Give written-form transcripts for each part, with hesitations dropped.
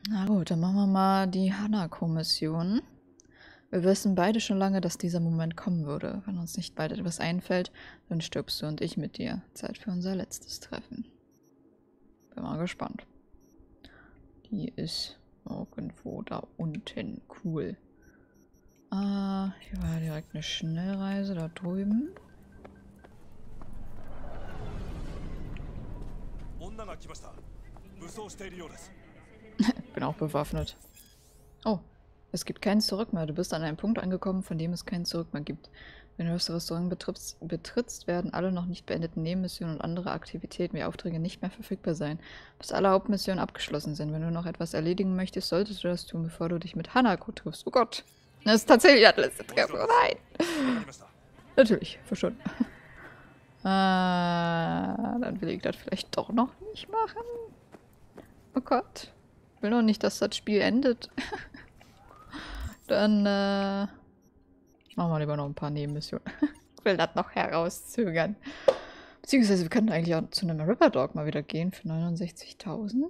Na gut, dann machen wir mal die Hanako-Mission. Wir wissen beide schon lange, dass dieser Moment kommen würde. Wenn uns nicht bald etwas einfällt, dann stirbst du und ich mit dir. Zeit für unser letztes Treffen. Bin mal gespannt. Die ist irgendwo da unten. Cool. Hier war direkt eine Schnellreise da drüben. Bin auch bewaffnet. Oh, es gibt kein Zurück mehr. Du bist an einem Punkt angekommen, von dem es kein Zurück mehr gibt. Wenn du das Restaurant betrittst, werden alle noch nicht beendeten Nebenmissionen und andere Aktivitäten wie Aufträge nicht mehr verfügbar sein, bis alle Hauptmissionen abgeschlossen sind. Wenn du noch etwas erledigen möchtest, solltest du das tun, bevor du dich mit Hanako triffst. Oh Gott, das ist tatsächlich das letzte Treffen. Oh nein! Natürlich, verschwunden. Dann will ich das vielleicht doch noch nicht machen. Oh Gott. Ich will noch nicht, dass das Spiel endet. Dann, machen wir lieber noch ein paar Nebenmissionen. Ich will das noch herauszögern. Beziehungsweise wir könnten eigentlich auch zu einem Riverdog mal wieder gehen für 69.000.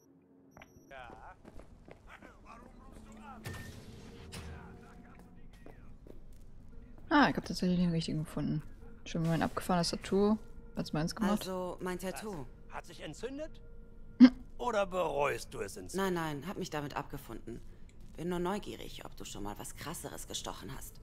Ah, ich habe tatsächlich den richtigen gefunden. Schon mal ein abgefahrenes Tattoo. Hat's meins gemacht? Also, mein Tattoo. Hat sich entzündet? Oder bereust du es inzwischen? Nein, nein, hab mich damit abgefunden. Bin nur neugierig, ob du schon mal was Krasseres gestochen hast.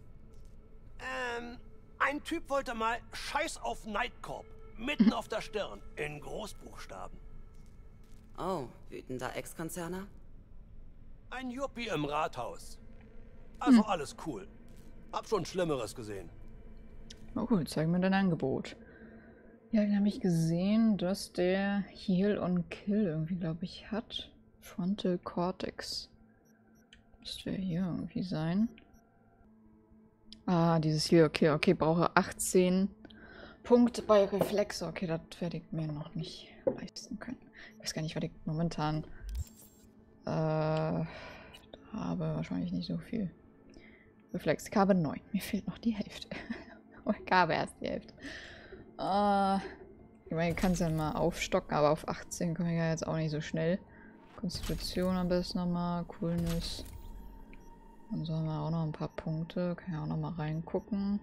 Ein Typ wollte mal Scheiß auf Nightcorp. Mitten auf der Stirn. In Großbuchstaben. Oh, wütender Ex-Konzerner? Ein Yuppie im Rathaus. Also alles cool. Hab schon Schlimmeres gesehen. Oh cool, zeig mir dein Angebot. Ja, den habe ich gesehen, dass der Heal on Kill irgendwie, glaube ich, hat. Frontal Cortex. Müsste hier irgendwie sein. Ah, dieses Heal on Kill. Okay, brauche 18 Punkte bei Reflex. Okay, das werde ich mir noch nicht leisten können. Ich weiß gar nicht, was ich momentan habe. Wahrscheinlich nicht so viel. Reflex. Ich habe 9. Mir fehlt noch die Hälfte. Ich habe erst die Hälfte. Ich meine, ich kann es ja mal aufstocken, aber auf 18 komme ich ja jetzt auch nicht so schnell. Konstitution am besten nochmal, Coolness. Dann sollen wir auch noch ein paar Punkte. Kann ja auch noch mal reingucken.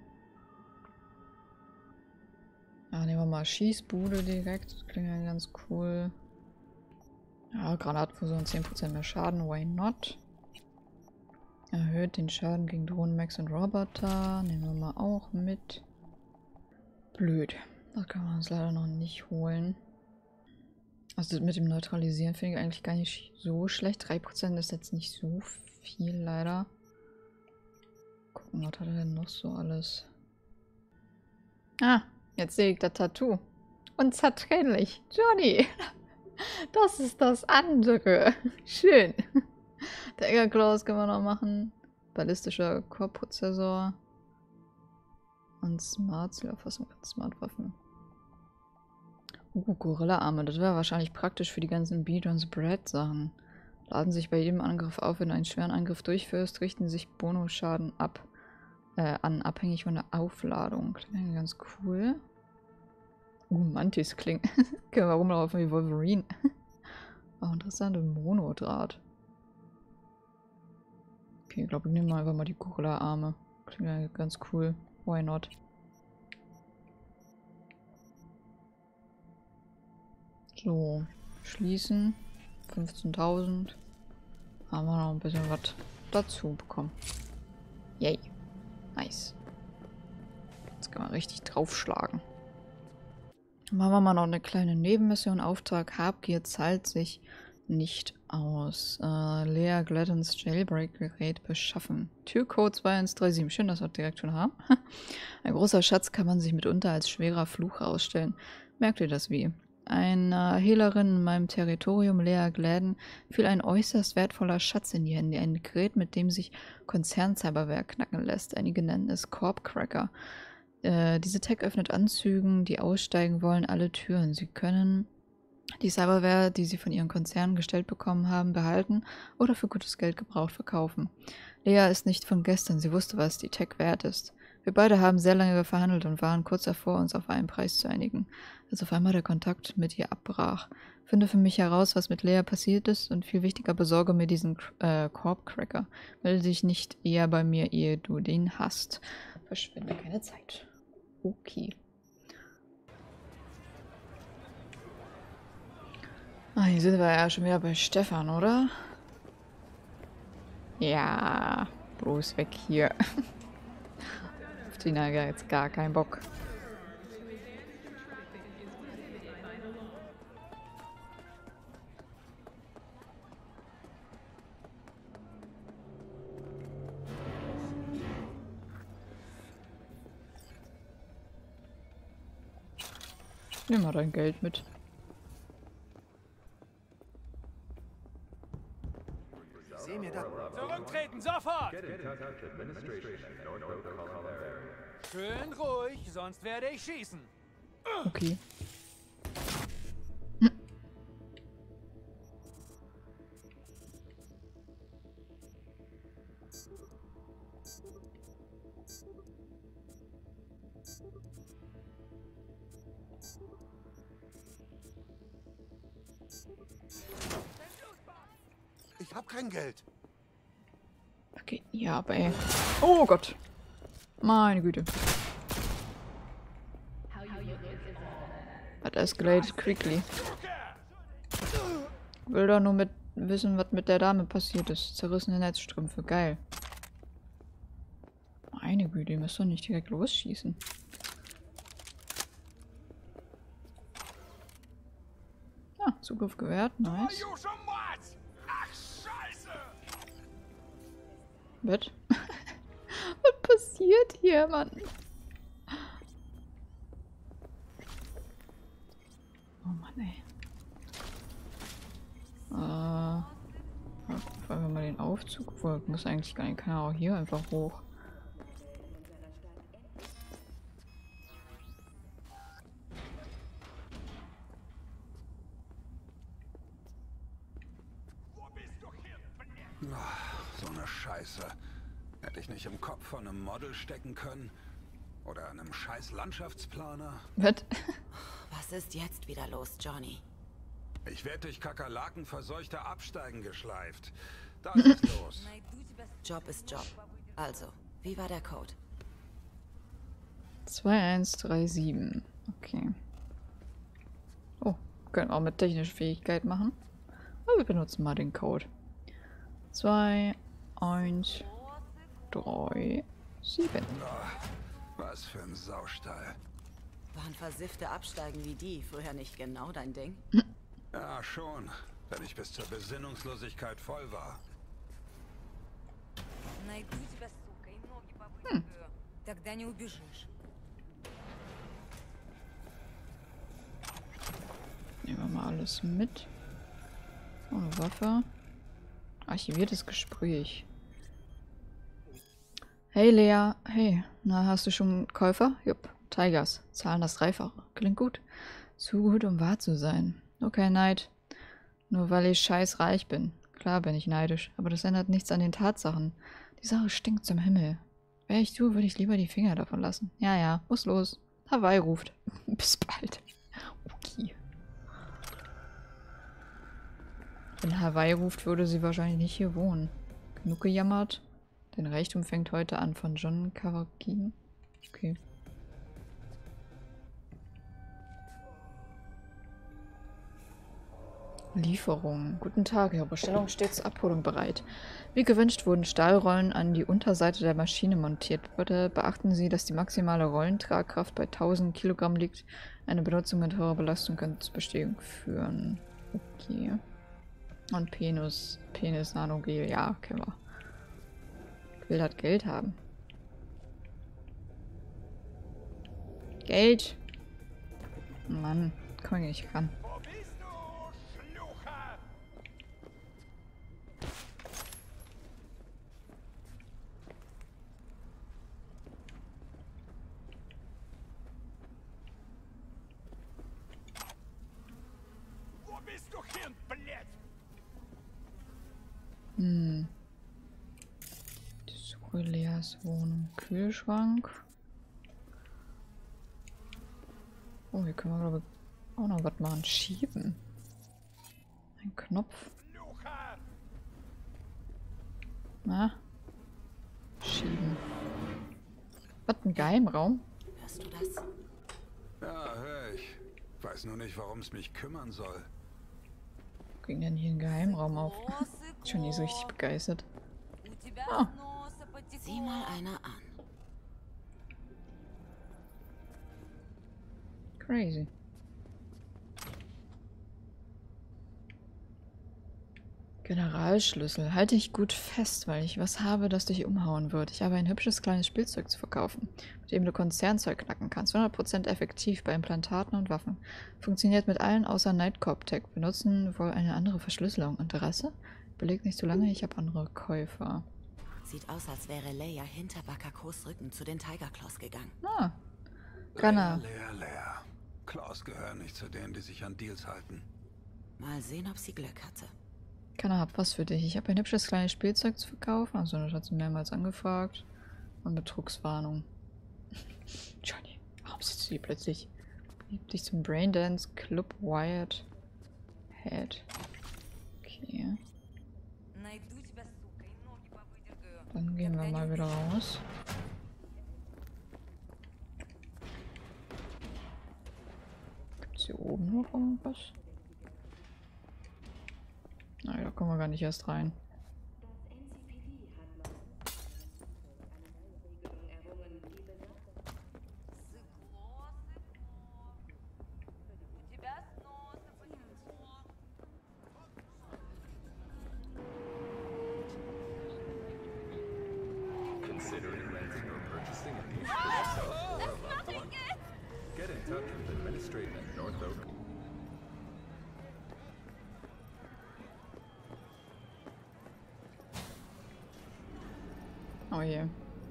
Ja, nehmen wir mal Schießbude direkt. Das klingt ja ganz cool. Ja, Granatfusion 10% mehr Schaden, why not? Erhöht den Schaden gegen Drohnen, Max und Roboter. Nehmen wir mal auch mit. Blöd. Das können wir uns leider noch nicht holen. Also mit dem Neutralisieren finde ich eigentlich gar nicht so schlecht. 3% ist jetzt nicht so viel, leider. Gucken, was hat er denn noch so alles? Ah, jetzt sehe ich das Tattoo. Unzertrennlich. Johnny. Das ist das andere. Schön. Dagger Claws können wir noch machen. Ballistischer Core-Prozessor. Und Smart Zielauffassung mit Smart-Waffen. Gorilla-Arme. Das wäre wahrscheinlich praktisch für die ganzen Beat und Spread-Sachen. Laden sich bei jedem Angriff auf. Wenn du einen schweren Angriff durchführst, richten sich Bonus-Schaden an, abhängig von der Aufladung. Das wäre ganz cool. Mantis klingt. Können wir rumlaufen wie Wolverine. Auch interessant. Und Monodraht. Okay, ich glaube, ich nehme mal einfach mal die Gorilla-Arme. Klingt ja ganz cool. Why not? So, schließen. 15.000. Haben wir noch ein bisschen was dazu bekommen. Yay. Nice. Jetzt kann man richtig draufschlagen. Machen wir mal noch eine kleine Nebenmission. Auftrag Habgier zahlt sich nicht aus. Lea Gladdens Jailbreak-Gerät beschaffen. Türcode 2137. Schön, dass wir direkt schon haben. Ein großer Schatz kann man sich mitunter als schwerer Fluch herausstellen. Merkt ihr das wie? Einer Hehlerin in meinem Territorium, Lea Gladden, fiel ein äußerst wertvoller Schatz in die Hände. Ein Gerät, mit dem sich Konzerncyberware knacken lässt. Einige nennen es Corp Cracker. Diese Tech öffnet Anzügen, die aussteigen wollen, alle Türen. Sie können die Cyberware, die sie von ihren Konzernen gestellt bekommen haben, behalten oder für gutes Geld gebraucht verkaufen. Lea ist nicht von gestern. Sie wusste, was die Tech wert ist. Wir beide haben sehr lange verhandelt und waren kurz davor, uns auf einen Preis zu einigen, als auf einmal der Kontakt mit ihr abbrach. Finde für mich heraus, was mit Lea passiert ist und viel wichtiger, besorge mir diesen Korbcracker. Melde dich nicht eher bei mir, ehe du den hast. Verschwende keine Zeit. Okay. Ah, hier sind wir ja schon wieder bei Stefan, oder? Ja, bloß weg hier. Auf die Nager jetzt gar keinen Bock. Nimm mal dein Geld mit. Zurücktreten, sofort! Schön ruhig, sonst werde ich schießen. Okay. Ich hab kein Geld. Okay, ja, aber ey. Oh Gott. Meine Güte. Hat escalated quickly. Will doch nur wissen, was mit der Dame passiert ist. Zerrissene Netzstrümpfe. Geil. Meine Güte, ihr müsst doch nicht direkt losschießen. Ah, Zugriff gewährt. Nice. Was? Was passiert hier, Mann? Oh Mann, ey. Fangen wir mal den Aufzug. Obwohl, muss eigentlich gar nicht. Kann er auch hier einfach hoch. So eine Scheiße. Hätte ich nicht im Kopf von einem Model stecken können? Oder einem scheiß Landschaftsplaner? Was? Was ist jetzt wieder los, Johnny? Ich werde durch kakerlakenverseuchte Absteigen geschleift. Das ist los. Job ist Job. Also, wie war der Code? 2137. Okay. Oh, können wir auch mit technischer Fähigkeit machen. Aber wir benutzen mal den Code. 2, 1, 3, 7. Was für ein Saustall. Waren versiffte Absteigen wie die früher nicht genau dein Ding? Ja, schon. Wenn ich bis zur Besinnungslosigkeit voll war. Nehmen wir mal alles mit. Oh, eine Waffe. Archiviertes Gespräch. Hey Lea, hey, na hast du schon einen Käufer? Jupp, Tigers, zahlen das Dreifache. Klingt gut. Zu gut, um wahr zu sein. Okay, Neid. Nur weil ich scheiß reich bin. Klar bin ich neidisch, aber das ändert nichts an den Tatsachen. Die Sache stinkt zum Himmel. Wäre ich du, würde ich lieber die Finger davon lassen. Ja, ja, muss los. Hawaii ruft. Bis bald. Okay. Wenn Hawaii ruft, würde sie wahrscheinlich nicht hier wohnen. Genug gejammert. Dein Reichtum fängt heute an von John Kawaki. Okay. Lieferung. Guten Tag, Ihre Bestellung steht zur Abholung bereit. Wie gewünscht wurden Stahlrollen an die Unterseite der Maschine montiert. Bitte beachten Sie, dass die maximale Rollentragkraft bei 1000 Kilogramm liegt. Eine Benutzung mit hoher Belastung könnte zur Bestätigung führen. Okay. Und Penis Nanogel, ja, kennen wir. Ich will das Geld haben. Geld! Mann, komm ich nicht ran. Suche Leas Wohnung. Kühlschrank. Oh, hier können wir, glaube ich, auch noch was machen. Schieben. Ein Knopf. Na? Schieben. Was, ein Geheimraum? Hörst du das? Ja, hör ich. Weiß nur nicht, warum es mich kümmern soll. Ging denn hier ein Geheimraum auf? Schon nie so richtig begeistert. Ah. Sieh mal einer an. Crazy. Generalschlüssel. Halte ich gut fest, weil ich was habe, das dich umhauen wird. Ich habe ein hübsches kleines Spielzeug zu verkaufen, mit dem du Konzernzeug knacken kannst. 100% effektiv bei Implantaten und Waffen. Funktioniert mit allen außer Nightcorp Tech. Benutzen wohl eine andere Verschlüsselung. Interesse? Belegt nicht so lange, ich habe andere Käufer. Sieht aus, als wäre Leia hinter Bakakos Rücken zu den Tiger Claws gegangen. Ah. Gunner. Leer. Klaus gehören nicht zu denen, die sich an Deals halten. Mal sehen, ob sie Glück hatte. Keiner hat was für dich. Ich habe ein hübsches kleines Spielzeug zu verkaufen. Also, das hat sie mehrmals angefragt. Und Betrugswarnung. Johnny, warum sitzt du hier plötzlich? Gib dich zum Braindance Club Wired Head. Okay. Dann gehen wir mal wieder raus. Gibt's hier oben noch irgendwas? Nein, da kommen wir gar nicht erst rein. Considering renting or purchasing a new get in touch with Administrator at North Oak. Oh je.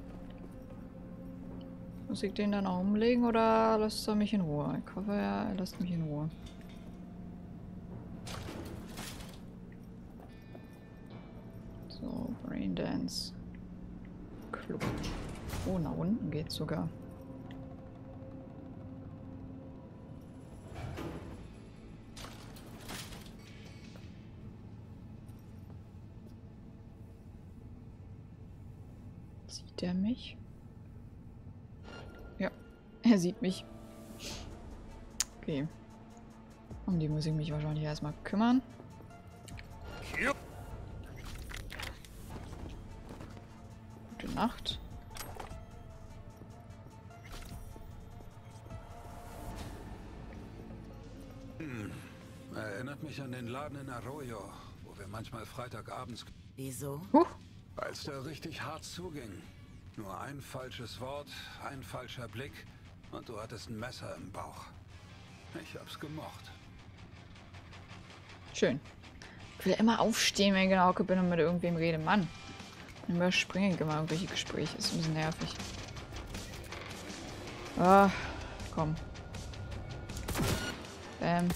Muss ich den dann auch umlegen oder lässt er mich in Ruhe? Ich hoffe, er lässt mich in Ruhe. So, Braindance. Club. Oh, nach unten geht's sogar. Sieht er mich? Ja, er sieht mich. Okay. Um die muss ich mich wahrscheinlich erstmal kümmern. Gute Nacht. Erinnert mich an den Laden in Arroyo, wo wir manchmal Freitagabends... Wieso? Als der richtig hart zuging. Nur ein falsches Wort, ein falscher Blick und du hattest ein Messer im Bauch. Ich hab's gemocht. Schön. Ich will immer aufstehen, wenn ich genau bin und mit irgendwem rede. Mann. Dann überspringe ich immer irgendwelche Gespräche. Ist ein bisschen nervig. Ah, komm. Bam.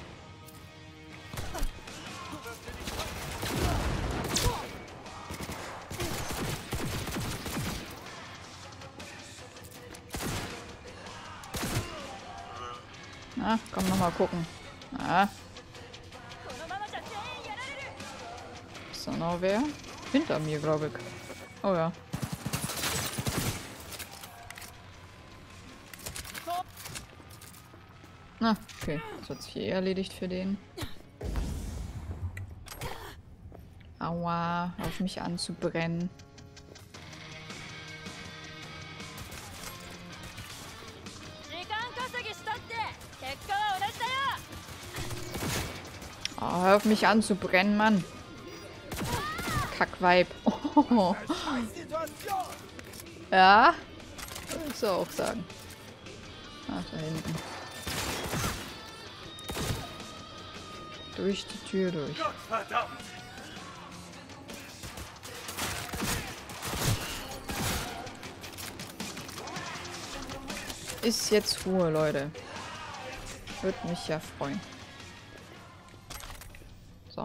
Na, komm noch mal gucken. Ah. Ist da noch wer? Hinter mir, glaube ich. Oh ja. Na, okay. Das hat sich eh erledigt für den. Aua, auf mich anzubrennen. Oh, hör auf mich anzubrennen, Mann. Kackweib. Oh. Ja, würdest du auch sagen. Ach, da hinten. Durch die Tür durch. Verdammt! Ist jetzt Ruhe, Leute. Würde mich ja freuen. So.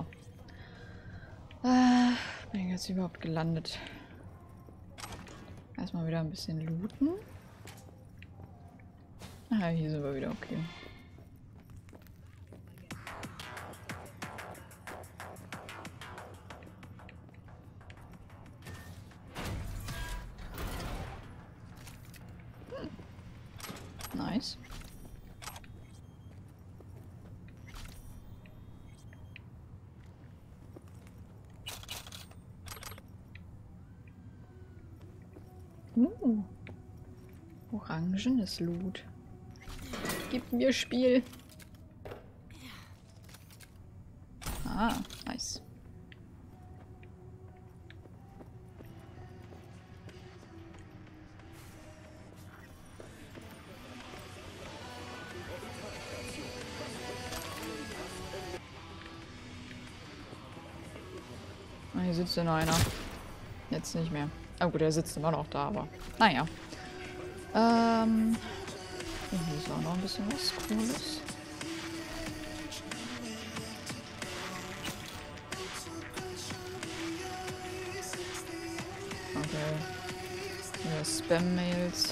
Bin ich jetzt überhaupt gelandet? Erstmal wieder ein bisschen looten. Ah, hier sind wir wieder, okay. Nice. Orangenes Loot. Gib mir Spiel. Ah, nice. Ah, hier sitzt ja noch einer. Jetzt nicht mehr. Ah gut, der sitzt immer noch da, aber naja. Hier ist auch noch ein bisschen was Cooles. Okay. Wieder Spam-Mails.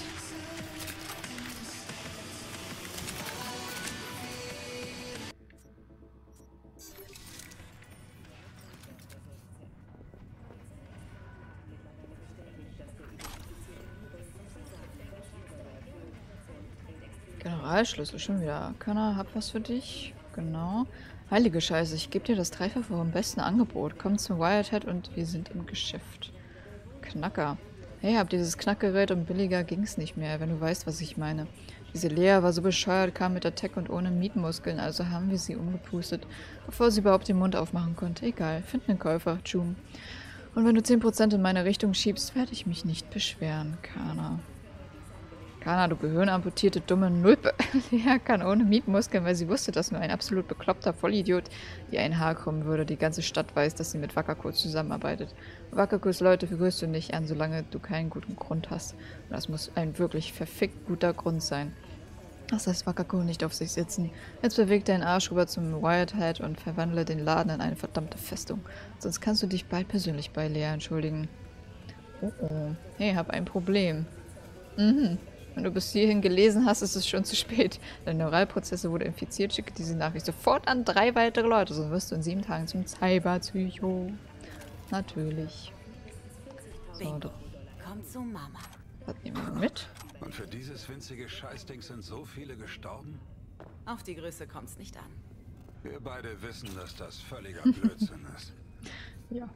Generalschlüssel, schon wieder. Connor, hab was für dich. Genau. Heilige Scheiße, ich gebe dir das Dreifache vom besten Angebot. Komm zum Wirehead und wir sind im Geschäft. Knacker. Hey, hab dieses Knackgerät und billiger ging's nicht mehr, wenn du weißt, was ich meine. Diese Lea war so bescheuert, kam mit der Tech und ohne Mietmuskeln, also haben wir sie umgepustet, bevor sie überhaupt den Mund aufmachen konnte. Egal, find einen Käufer, Jum. Und wenn du 10% in meine Richtung schiebst, werde ich mich nicht beschweren, Kana. Kana, du gehirnamputierte dumme Nulpe. Ja, kann ohne Mietmuskeln, weil sie wusste, dass nur ein absolut bekloppter Vollidiot ihr ein Haar krummen würde. Die ganze Stadt weiß, dass sie mit Wakako zusammenarbeitet. Wakakos Leute vergrüßt du nicht an, solange du keinen guten Grund hast. Und das muss ein wirklich verfickt guter Grund sein. Das heißt, Wakako nicht auf sich sitzen. Jetzt beweg deinen Arsch rüber zum Wirehead und verwandle den Laden in eine verdammte Festung. Sonst kannst du dich bald persönlich bei Lea entschuldigen. Oh oh. Hey, hab ein Problem. Mhm. Wenn du bis hierhin gelesen hast, ist es schon zu spät. Deine Neuralprozesse wurde infiziert, schicke diese Nachricht sofort an 3 weitere Leute, sonst wirst du in 7 Tagen zum Cyberpsycho. Natürlich. So, Komm zu Mama. was nehmen wir mit? Und für dieses winzige Scheißding sind so viele gestorben? Auf die Größe kommt's nicht an. Wir beide wissen, dass das völliger Blödsinn ist. Ja.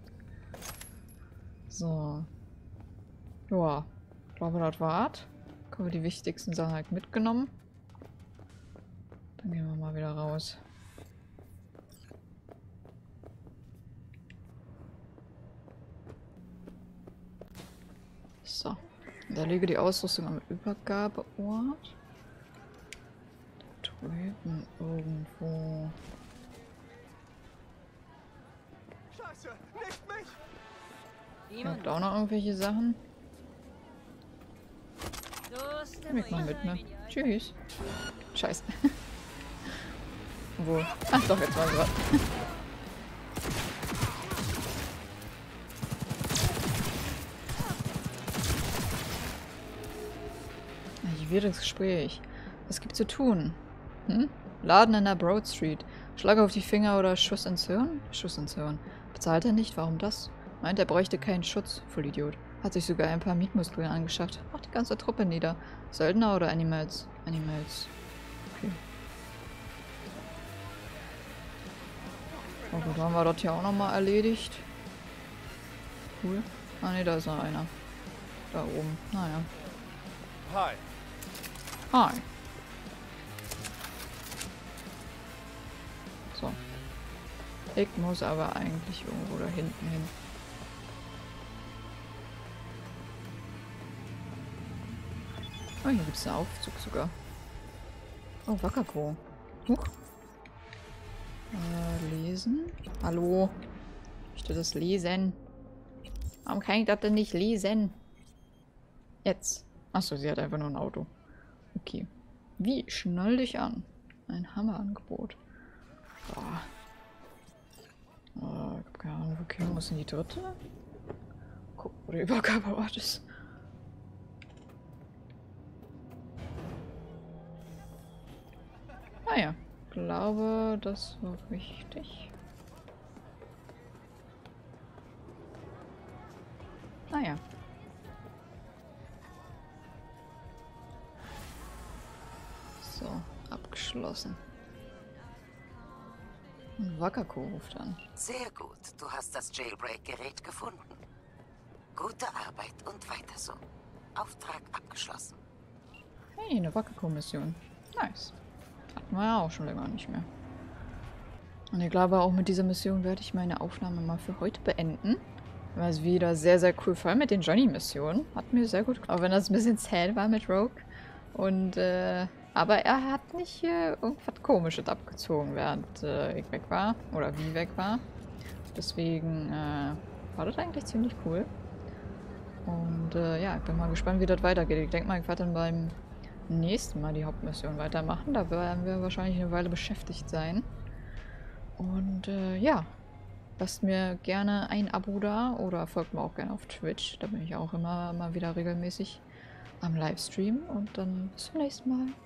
So. Ja. Ich glaube, das war's. Haben wir die wichtigsten Sachen halt mitgenommen. Dann gehen wir mal wieder raus. So. Da liege die Ausrüstung am Übergabeort. Da drüben irgendwo. Scheiße, nicht mich! Ihr habt auch noch irgendwelche Sachen? Nimm ich mal mit, ne? Tschüss. Scheiße. Wo? Ach doch, jetzt war es was. Ein wirres Gespräch. Was gibt's zu tun? Hm? Laden in der Broad Street. Schlag auf die Finger oder Schuss ins Hirn? Schuss ins Hirn. Bezahlt er nicht? Warum das? Meint, er bräuchte keinen Schutz. Vollidiot. Hat sich sogar ein paar Mietmuskeln angeschafft. Macht die ganze Truppe nieder. Söldner oder Animals? Animals. Okay. Oh gut, haben wir das hier auch nochmal erledigt. Cool. Ah ne, da ist noch einer. Da oben. Naja. Hi. Hi. So. Ich muss aber eigentlich irgendwo da hinten hin. Oh, hier gibt es einen Aufzug sogar. Oh, Wakako. Huch. Lesen? Hallo? Ich möchte das lesen. Warum kann ich das denn nicht lesen? Jetzt. Achso, sie hat einfach nur ein Auto. Okay. Wie? Schnall dich an. Ein Hammerangebot. Boah. Oh, ich hab keine Ahnung, okay, muss in die dritte? Guck, wo der Übergabeort ist. glaube, das war richtig. Naja. So, abgeschlossen. Und Wakako ruft an. Sehr gut, du hast das Jailbreak-Gerät gefunden. Gute Arbeit und weiter so. Auftrag abgeschlossen. Hey, eine Wakako-Mission. Nice. Hatten wir ja auch schon länger nicht mehr. Und ich glaube, auch mit dieser Mission werde ich meine Aufnahme mal für heute beenden. War es wieder sehr, sehr cool. Vor allem mit den Johnny-Missionen. Hat mir sehr gut gefallen. Auch wenn das ein bisschen zäh war mit Rogue. Und, aber er hat nicht irgendwas Komisches abgezogen, während ich weg war. Oder wie weg war. Deswegen war das eigentlich ziemlich cool. Und ja, ich bin mal gespannt, wie das weitergeht. Ich denke mal, ich werde dann beim nächsten Mal die Hauptmission weitermachen. Da werden wir wahrscheinlich eine Weile beschäftigt sein. Und ja, lasst mir gerne ein Abo da oder folgt mir auch gerne auf Twitch. Da bin ich auch immer mal wieder regelmäßig am Livestream. Und dann bis zum nächsten Mal.